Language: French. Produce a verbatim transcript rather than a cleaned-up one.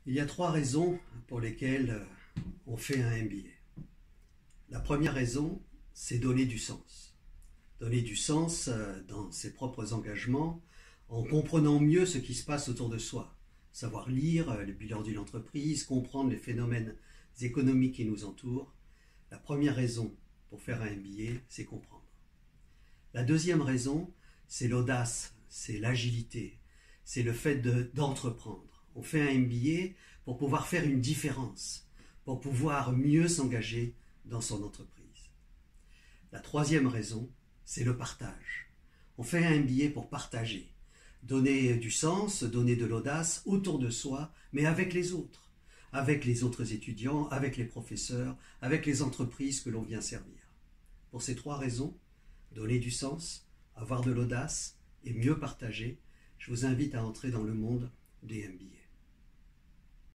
Il y a trois raisons pour lesquelles on fait un M B A. La première raison, c'est donner du sens. Donner du sens dans ses propres engagements en comprenant mieux ce qui se passe autour de soi. Savoir lire le bilan d'une entreprise, comprendre les phénomènes économiques qui nous entourent. La première raison pour faire un M B A, c'est comprendre. La deuxième raison, c'est l'audace, c'est l'agilité, c'est le fait de, d'entreprendre. On fait un M B A pour pouvoir faire une différence, pour pouvoir mieux s'engager dans son entreprise. La troisième raison, c'est le partage. On fait un M B A pour partager, donner du sens, donner de l'audace autour de soi, mais avec les autres, avec les autres étudiants, avec les professeurs, avec les entreprises que l'on vient servir. Pour ces trois raisons, donner du sens, avoir de l'audace et mieux partager, je vous invite à entrer dans le monde des M B A.